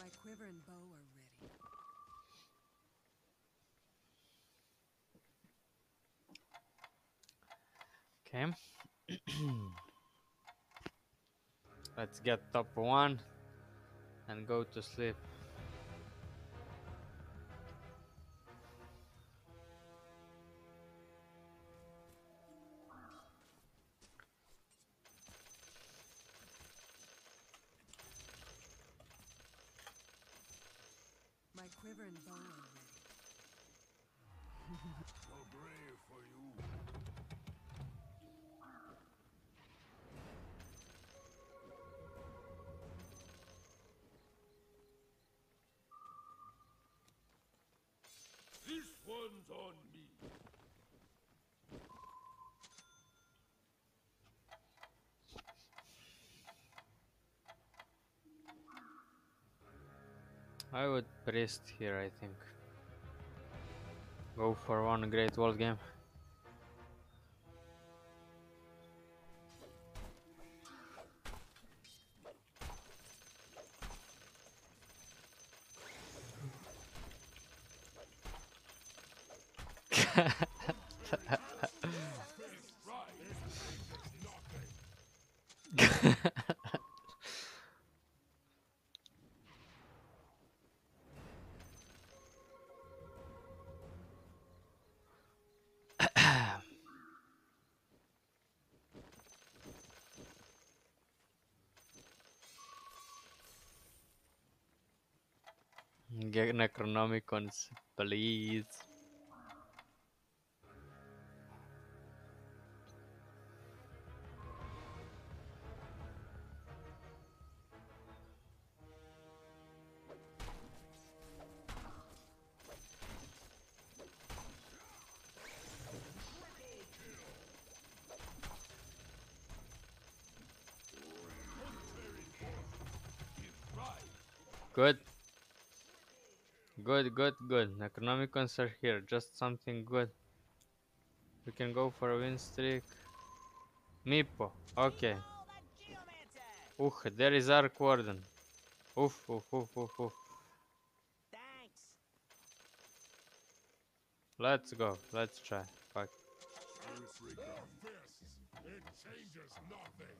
quiver and bow are ready. Okay. Let's get top 1 and go to sleep. My quiver and bow are ready. So brave for you. This one's on me. I would priest here, I think. Go for one great world game. Get Necronomicons, please. Good. Good, good, good. Necronomicons are here. Just something good. We can go for a win streak. Meepo. Okay. There is Arc Warden. Oof, oof, oof, oof, oof. Thanks. Let's go. Let's try. Fuck. Disregard fists. It changes nothing.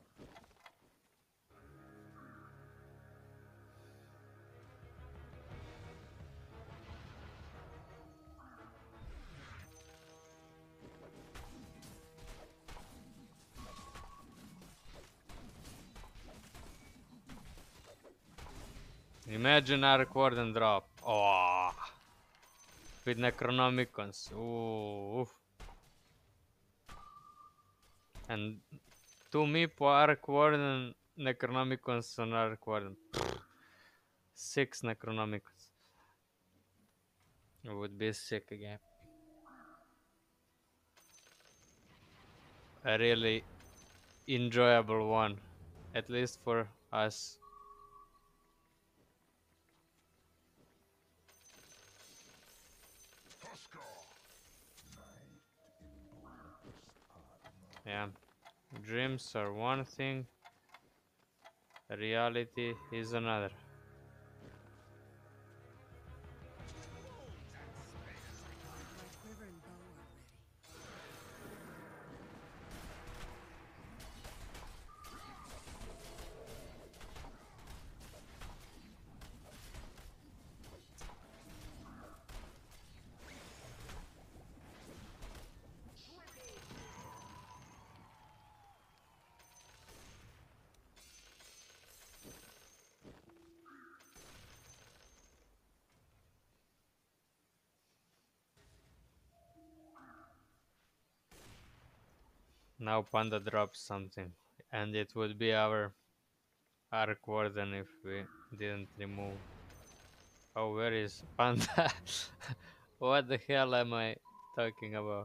Imagine Arc Warden drop. Oh. With Necronomicons. Ooh. Oof. And to Meepo, Arc Warden, Necronomicons on Arc Warden. 6 Necronomicons. It would be a sick game. A really enjoyable one. At least for us. Yeah. Dreams are one thing. Reality is another. My quiver and bow are ready. Now Panda drops something. And it would be our Arc Warden if we didn't remove. Oh, where is Panda? What the hell am I talking about?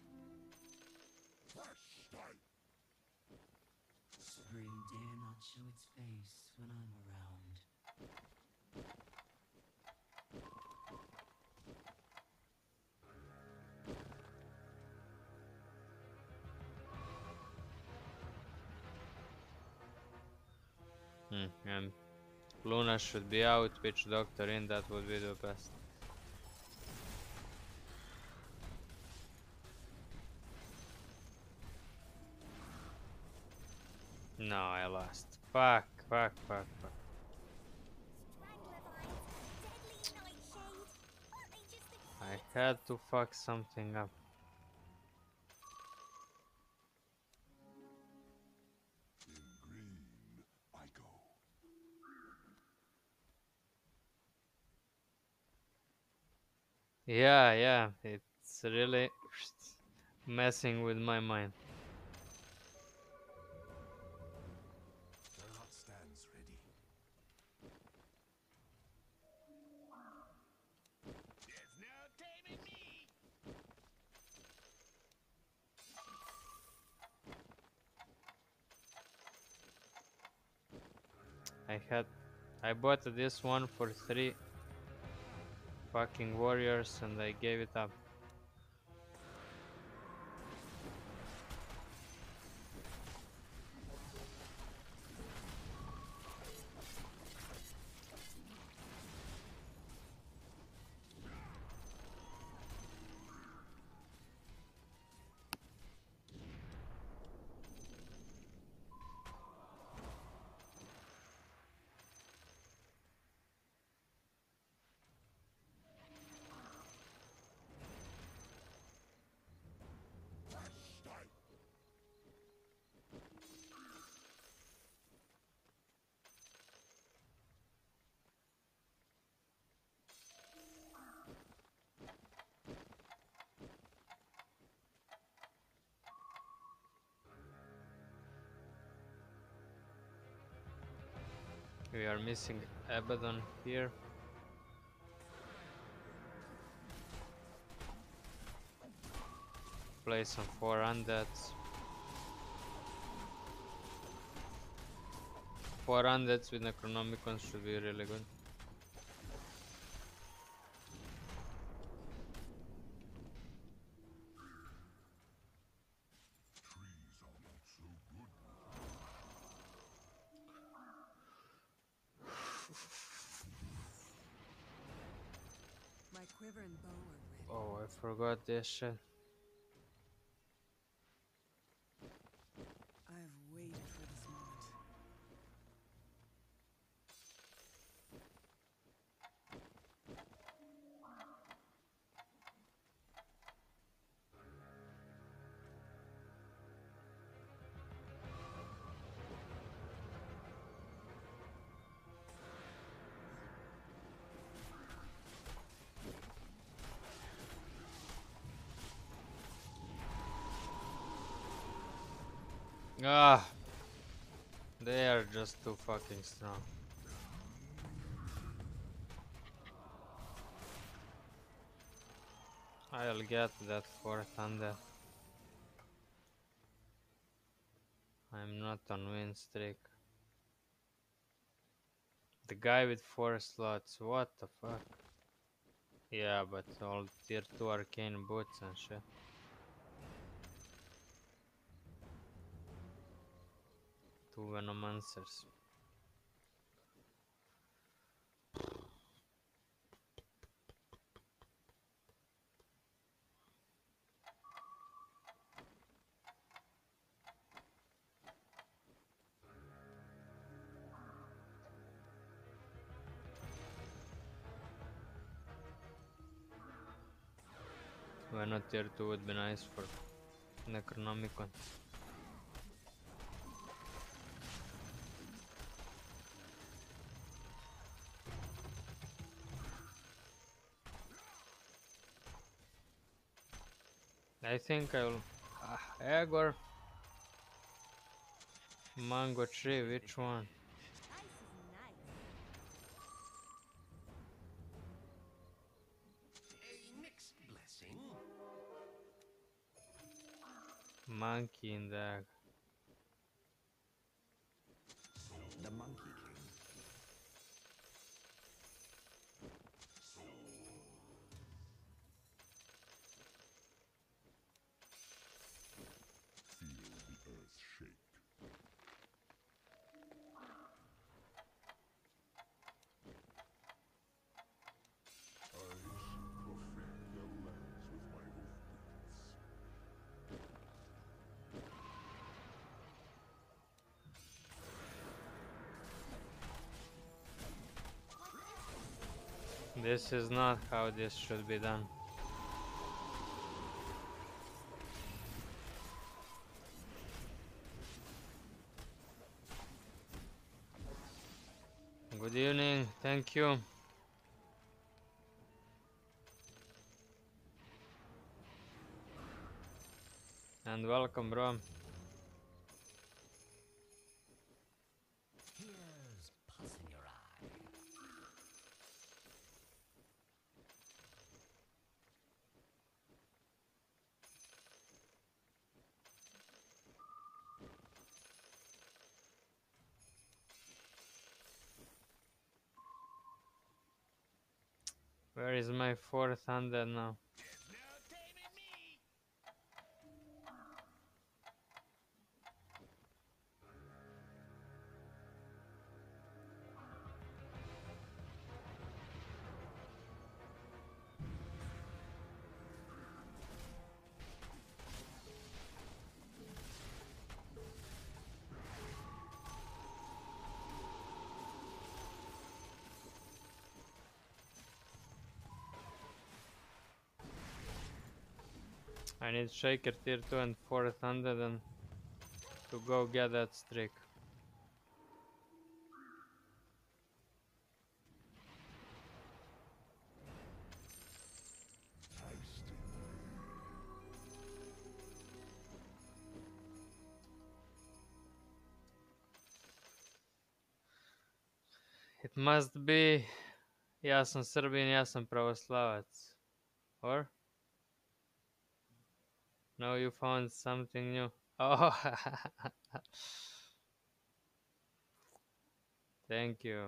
Spring dare not show its face when I'm around. And Luna should be out, Witch Doctor in, that would be the best. No, I lost. Fuck. I had to fuck something up. In green, I go. Yeah, it's really messing with my mind. The lot stands ready. There's no taming me. I bought this one for 3 fucking warriors and I gave it up. We are missing Abaddon here. Play some 4 undeads. 4 undeads with Necronomicon should be really good. Trees are not so good. My quiver and bow are ready. Oh, I forgot this shit. I've waited for this moment. Ah, they are just too fucking strong. I'll get that 4th undead. I'm not on win streak. The guy with 4 slots, what the fuck? Yeah, but all tier 2 arcane boots and shit. 2 Venomancers. Veno tier 2 would be nice for Necronomicon. I think I will. Egg or mango tree, which one? A mixed blessing. Monkey in the egg. The Monkey King. Feel the earth shake. This is not how this should be done. Good evening, thank you. And welcome, bro. Here's pus in your eye. Where is my 400 now? I need Shaker tier 2 and 400 and to go get that streak. It must be... Ja sam Srbin, ja sam pravoslavac. Or? No, you found something new. Oh, thank you.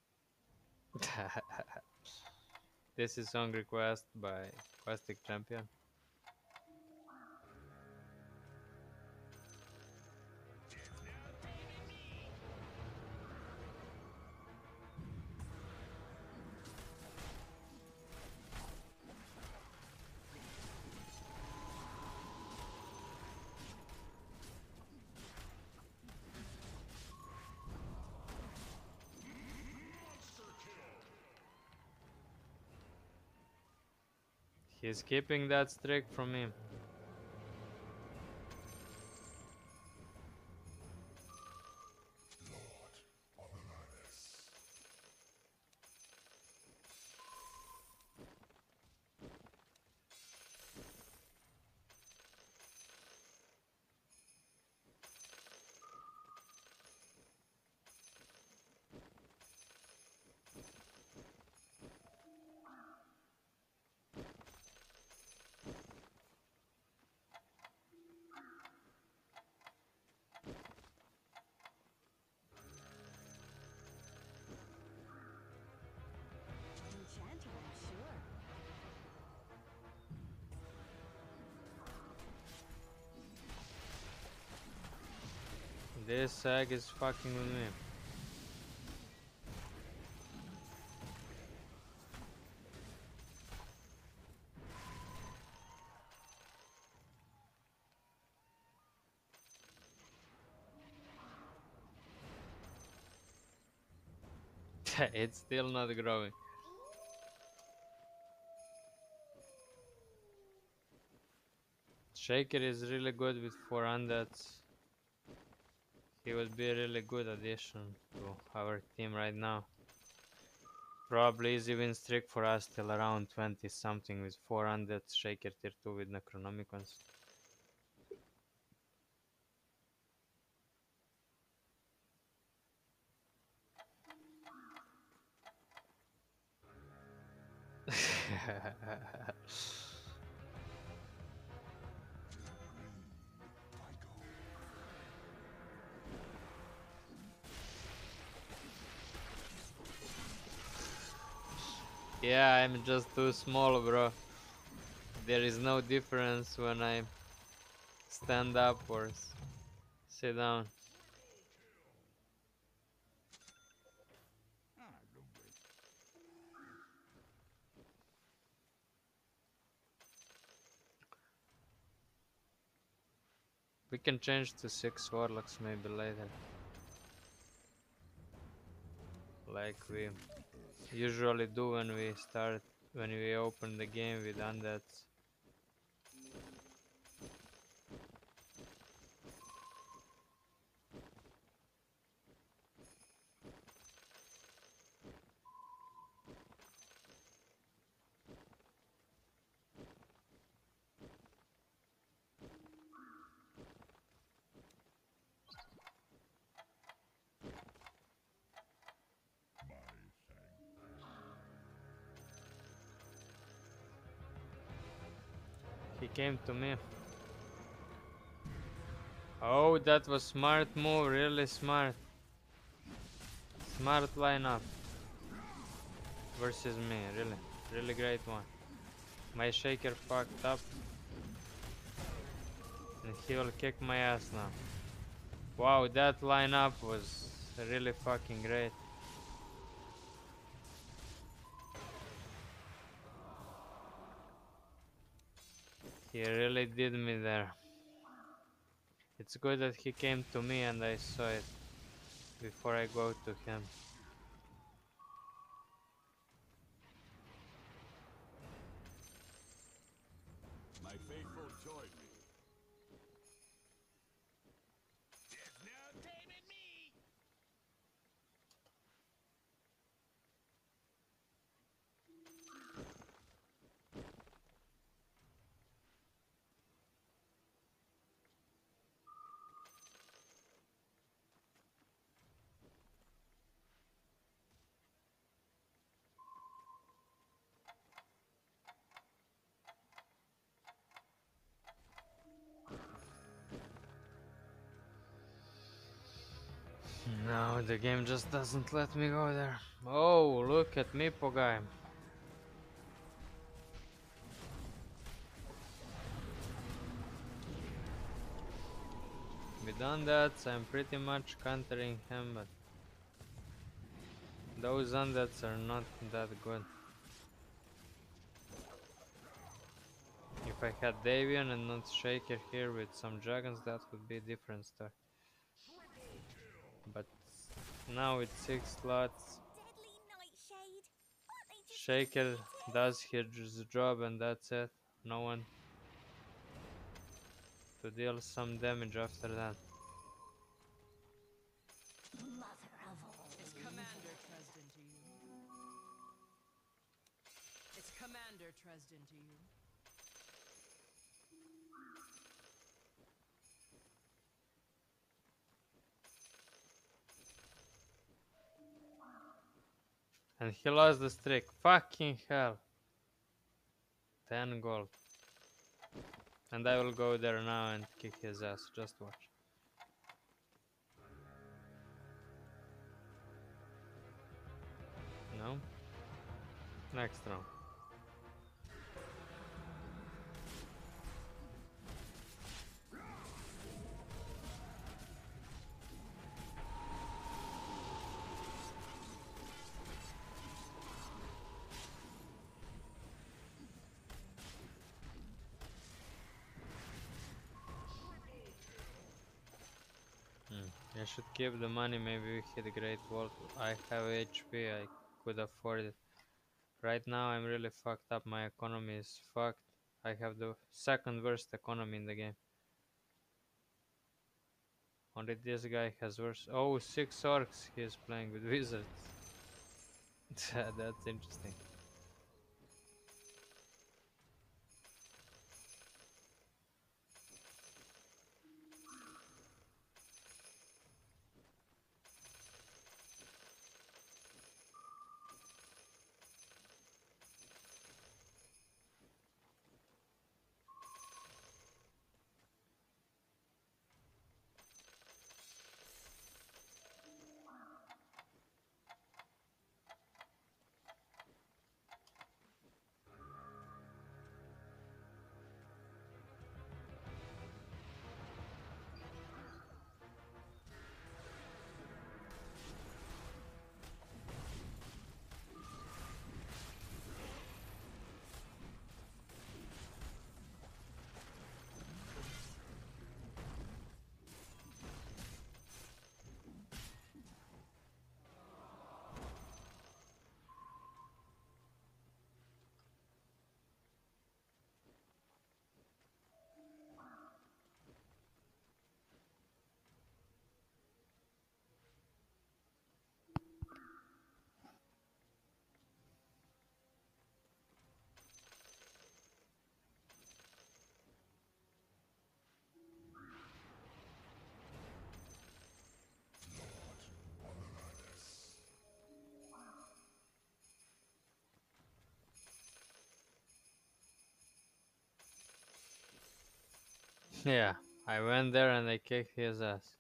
This is song request by Questic Champion. He's keeping that streak from him. Enchanter, I'm sure. This sag is fucking with me. It's still not growing. Shaker is really good with 400s. He would be a really good addition to our team right now. Probably easy win streak for us till around 20 something with 400 Shaker tier 2 with Necronomicons. Yeah, I'm just too small, bro. There is no difference when I stand up or sit down. We can change to 6 warlocks maybe later. Like we usually do when we open the game with undeads. He came to me. Oh, that was smart move, really smart. Smart lineup versus me, really great one. My shaker fucked up and he will kick my ass now. Wow, that lineup was really fucking great. He really did me there. It's good that he came to me and I saw it before I go to him. My faithful join me. There's no taming me. No, the game just doesn't let me go there. Oh, look at Meepo guy. With undeads, I'm pretty much countering him, but those undeads are not that good. If I had Davian and not Shaker here with some dragons, that would be a different story. But now with 6 slots, Deadly nightshade. Aren't they just Shaker defeated? does his job and that's it. No one to deal some damage after that. Mother of all. Is Commander Tresden to you? Is Commander Tresden to you? And he lost the streak. Fucking hell. 10 gold. And I will go there now and kick his ass. Just watch. No? Next round. I should keep the money, maybe we hit a great wall. I have HP, I could afford it. Right now I'm really fucked up, my economy is fucked. I have the second worst economy in the game. Only this guy has worse. Oh, 6 orcs he is playing with wizards. That's interesting. Yeah, I went there and I kicked his ass.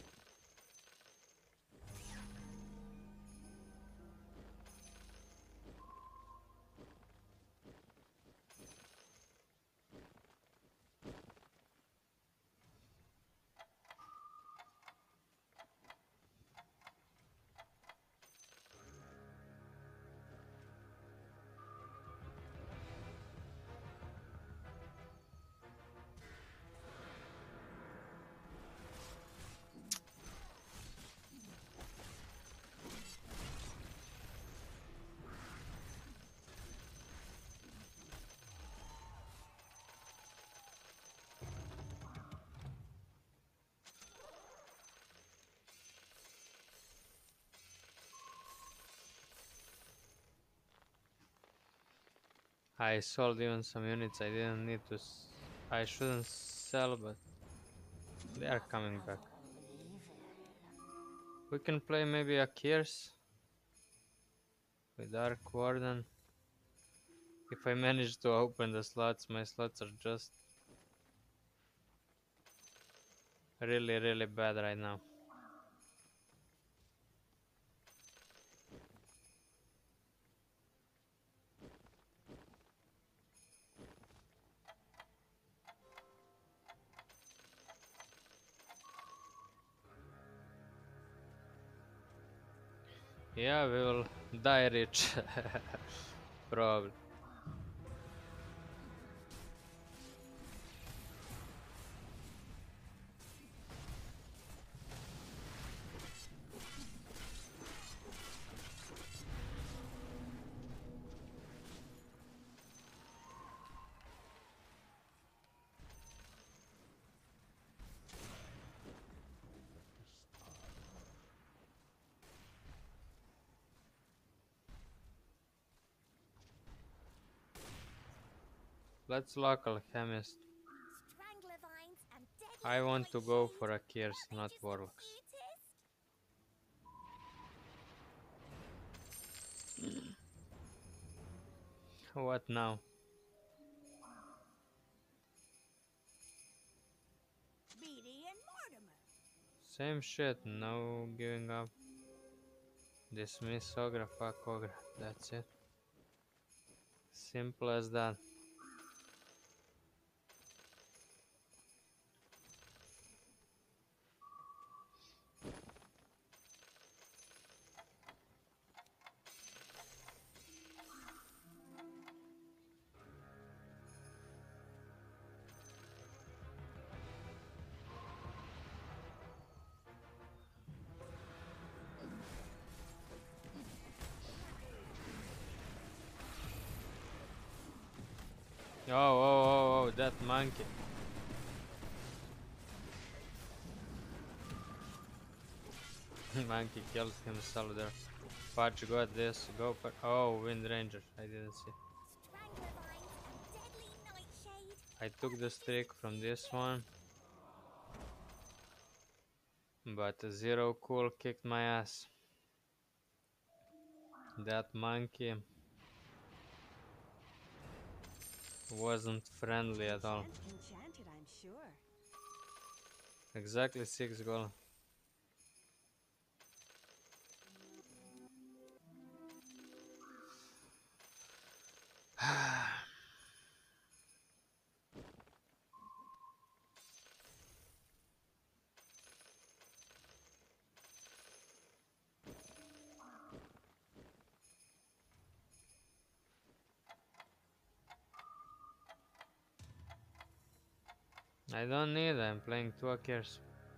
I sold even some units I didn't need to. I shouldn't sell, but they are coming back. We can play maybe Aqirs with Dark Warden. If I manage to open the slots, my slots are just really bad right now. Yeah, we will die rich. Probably. Let's lock Alchemist. Strangler vines and deadly I want to go for nightshade. Aqirs, Aren't they not just the Warlocks. cutest? What now? Beatty and Mortimer. Same shit, no giving up. Dismiss Ogra, fuck Ogra. That's it. Simple as that. Oh, that monkey. Monkey killed himself there. Patch got this. Go for. Oh, Wind Ranger. I didn't see. Strangler vines and deadly nightshade. I took the streak from this one. But Zero Cool kicked my ass. That monkey wasn't friendly at all. Enchanted, I'm sure. Exactly 6 gold. I don't need. I'm playing 2 Aqirs.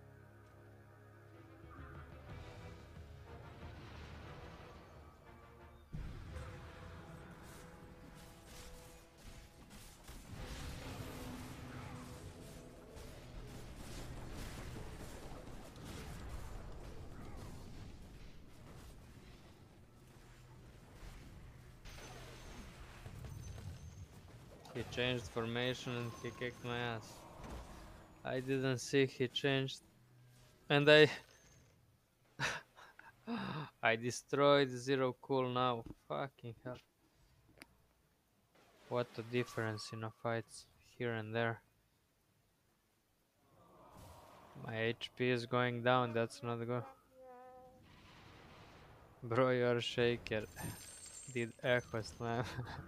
He changed formation and he kicked my ass. I didn't see he changed. And I destroyed Zero Cool now. Fucking hell. What a difference in a fights here and there. My HP is going down, that's not good. Bro, your shaker did echoes, man.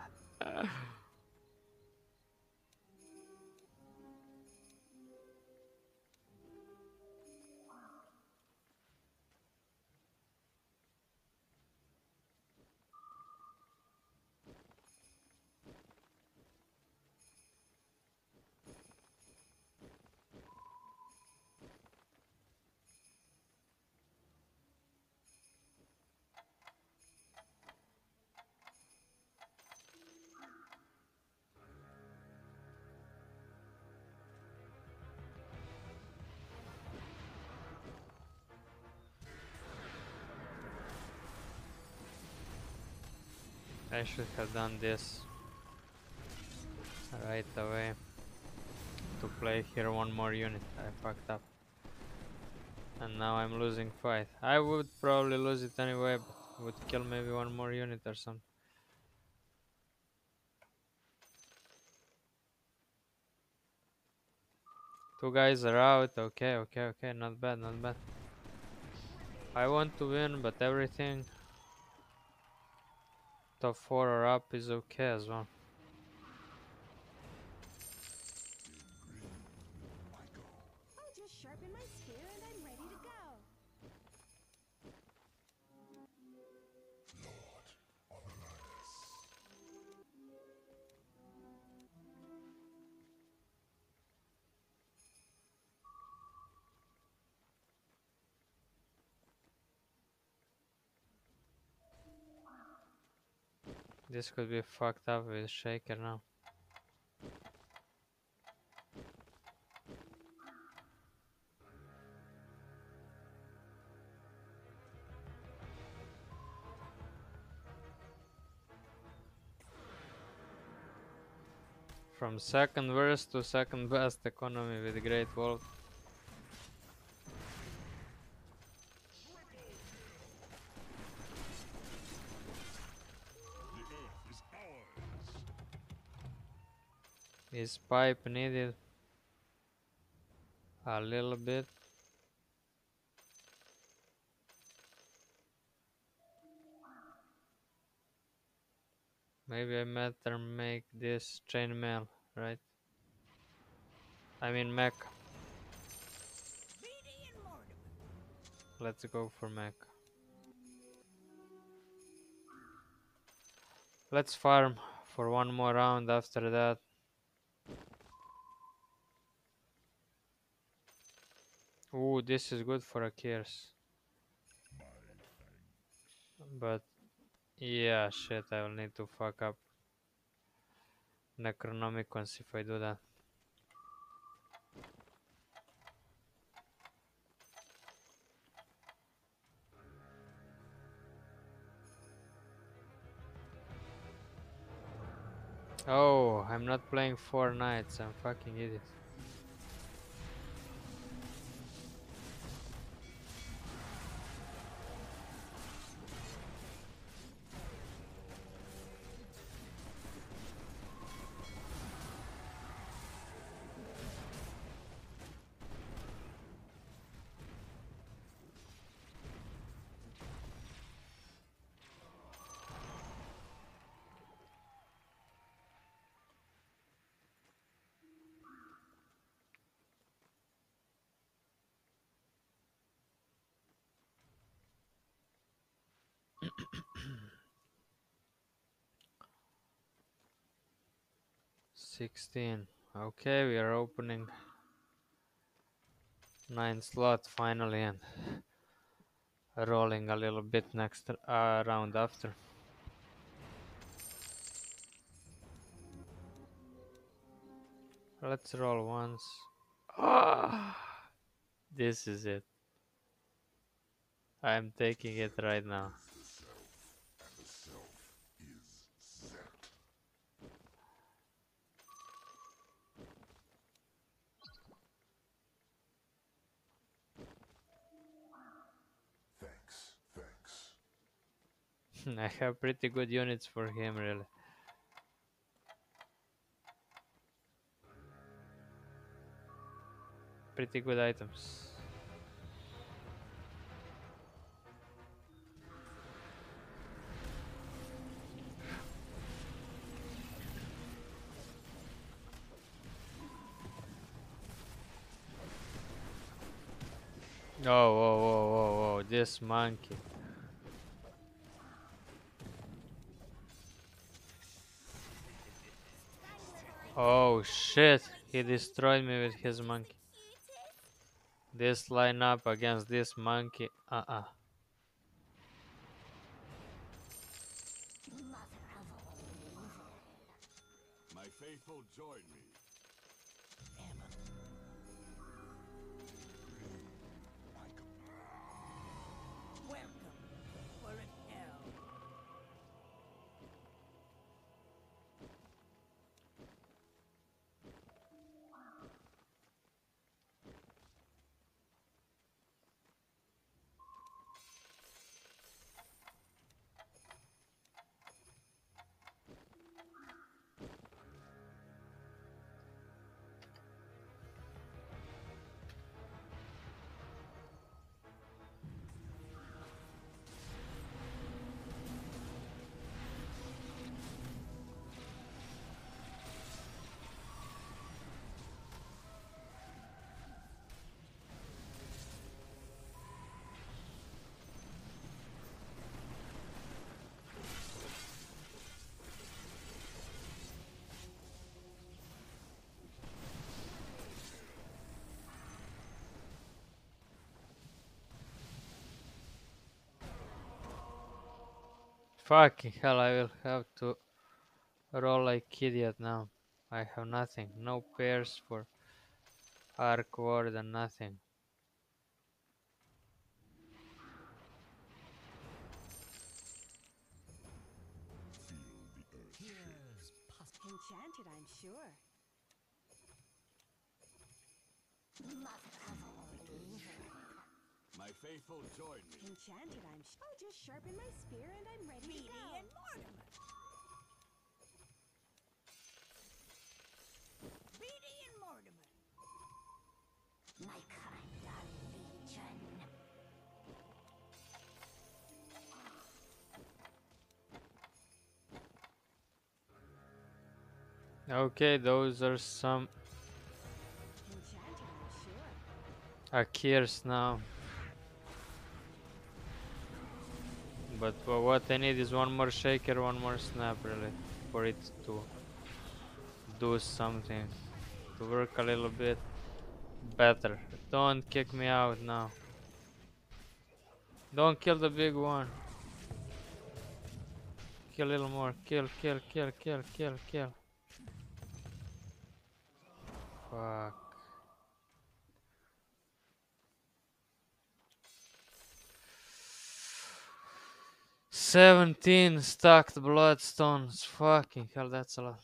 I should have done this right away to play here one more unit. I fucked up. And now I'm losing fight. I would probably lose it anyway, but would kill maybe one more unit or something. Two guys are out. Okay, not bad, not bad. I want to win, but everything top 4 or up is okay as well. I'll just sharpen my spear and I'm ready to go. This could be fucked up with Shaker now. From second worst to second best economy with Great Wolf. The earth is ours. Is pipe needed a little bit? Maybe I better make this chainmail, right? I mean mech. Let's go for mech. Let's farm for one more round after that. Ooh, this is good for Aqirs. But yeah, shit, I will need to fuck up Necronomicons if I do that. Oh, I'm not playing 4 knights, I'm fucking idiot. $16. Okay, we are opening 9 slot finally and rolling a little bit next round after. Let's roll once. Ah, this is it. I'm taking it right now. I have pretty good units for him, really. pretty good items. Oh, whoa, whoa, whoa, whoa, this monkey. Oh shit, he destroyed me with his monkey. This line up against this monkey, My faithful join me. Welcome, for in hell. fucking hell, I will have to roll like idiot now. I have nothing, no pairs for arc warden, nothing. Enchanted, I'm sure. My faithful join me. Enchanted, I'm sure. I'll just sharpen my spear and I'm ready to go. And Mortimer. Reedy and Mortimer. My kind are legion. Okay, those are some Enchanted, I'm sure. Aqirs now. But what I need is one more shaker, one more snap really, for it to do something, to work a little bit better. Don't kick me out now. Don't kill the big one. Kill a little more. Kill, kill, kill, kill, kill, kill. Fuck. "17 stacked bloodstones. Fucking hell, that's a lot.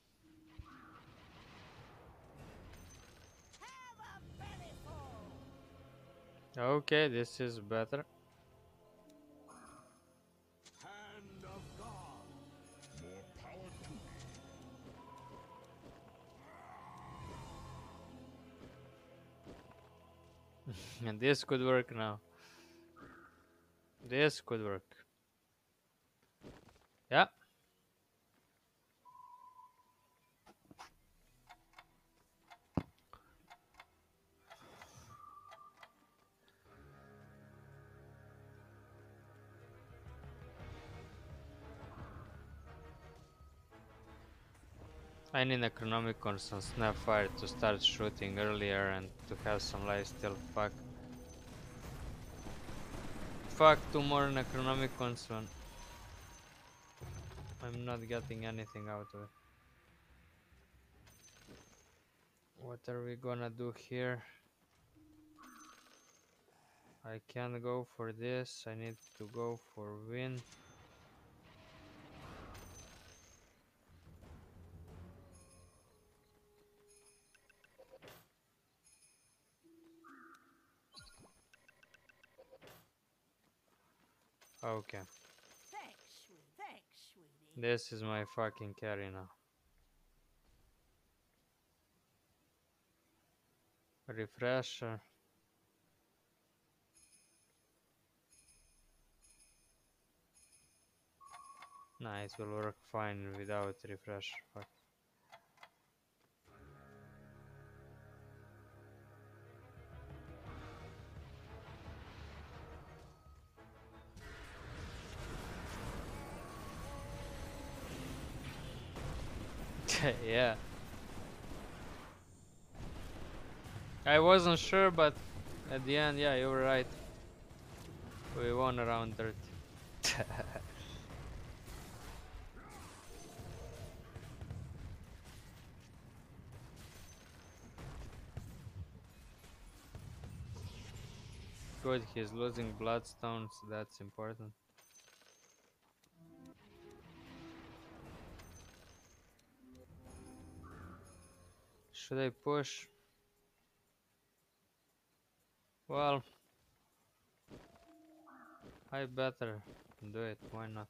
Okay, this is better. Hand of God. More power to me. And this could work now. This could work. Yeah. I need Necronomicons and Snapfire to start shooting earlier and to have some life still. Fuck. Fuck, 2 more Necronomicons when I'm not getting anything out of it. What are we gonna do here? I can't go for this. I need to go for win. Okay. Thanks, sweetie. This is my fucking carry now. Refresher. Nah, it will work fine without refresher. Fuck. Yeah. I wasn't sure, but at the end, yeah, you were right. We won around 30. Good, he's losing bloodstones, that's important. Should I push? Well, I better do it, why not?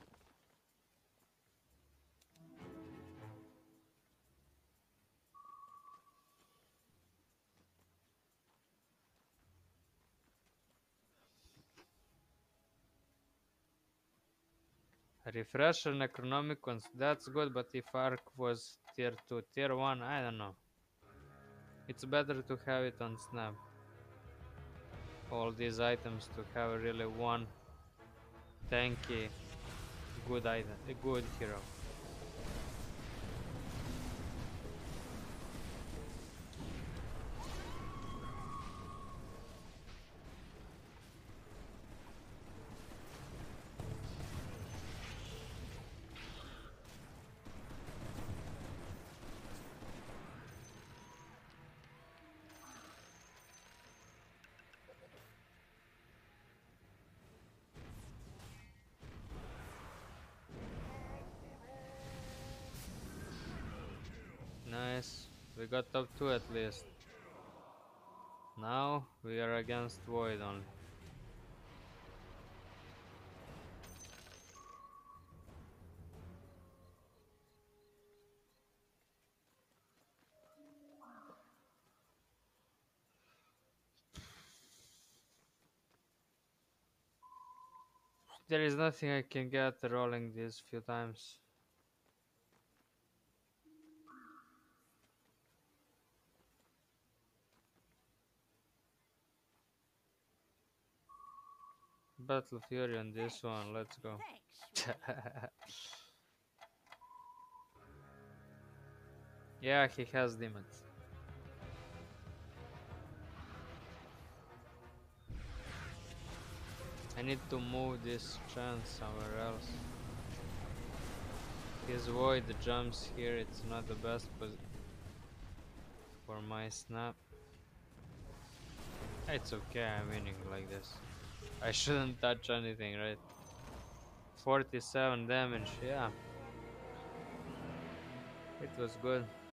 Refresher Necronomicons, that's good, but if Arc was tier 2, tier 1, I don't know. It's better to have it on Snap. All these items to have really one tanky good item, a good hero. Nice, we got top 2 at least. Now we are against Void only. There is nothing I can get rolling these few times. Battle Fury on this one, let's go. Yeah, he has demons. I need to move this Chen somewhere else. His Void jumps here, it's not the best for my snap. It's okay, I'm winning like this. I shouldn't touch anything, right? 47 damage, yeah. It was good.